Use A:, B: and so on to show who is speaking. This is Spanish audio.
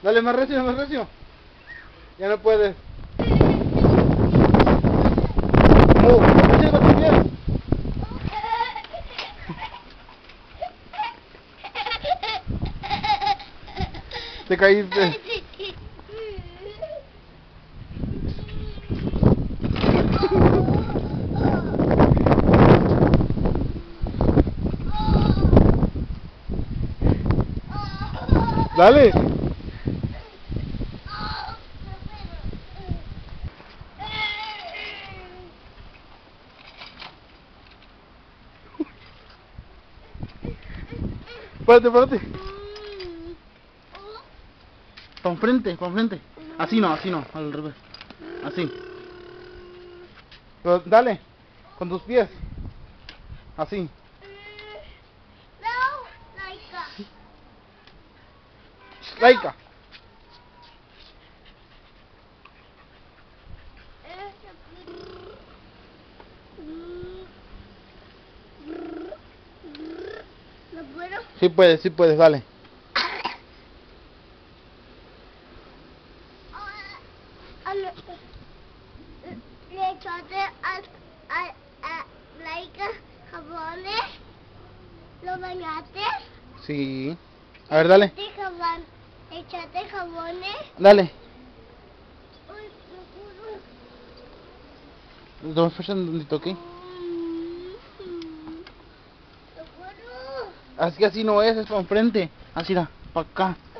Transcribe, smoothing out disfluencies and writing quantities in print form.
A: Dale más recio, más recio. Ya no puedes. Sirva tu piel. Te caíste. Dale. Párate, párate. Con frente, con frente. Así no, al revés. Así. Pero dale, con tus pies. Así.
B: No, Laika.
A: Laika.
B: ¿No puedo?
A: Sí puedes, dale.
B: Le echaste a Laika jabones, lo bañaste.
A: Sí. A ver, dale.
B: Echaste jabones.
A: Dale.
B: Uy, no puedo.
A: Dos fuerza un poquito, ¿ok?
B: No puedo.
A: Así no es con frente. Así da, para acá.